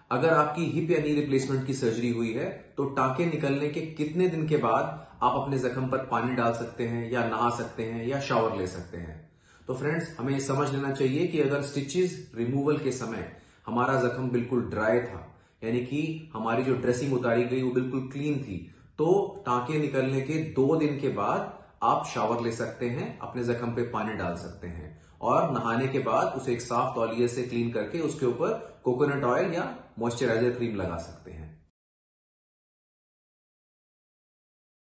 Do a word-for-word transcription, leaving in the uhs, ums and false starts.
अगर आपकी हिप या नी रिप्लेसमेंट की सर्जरी हुई है तो टांके निकलने के कितने दिन के बाद आप अपने जख्म पर पानी डाल सकते हैं या नहा सकते हैं या शावर ले सकते हैं। तो फ्रेंड्स, हमें ये समझ लेना चाहिए कि अगर स्टिचेस रिमूवल के समय हमारा जख्म बिल्कुल ड्राई था, यानी कि हमारी जो ड्रेसिंग उतारी गई वो बिल्कुल क्लीन थी, तो टांके निकलने के दो दिन के बाद आप शावर ले सकते हैं, अपने जख्म पे पानी डाल सकते हैं और नहाने के बाद उसे एक साफ तौलिए से क्लीन करके उसके ऊपर कोकोनट ऑयल या मॉइस्चराइजर क्रीम लगा सकते हैं।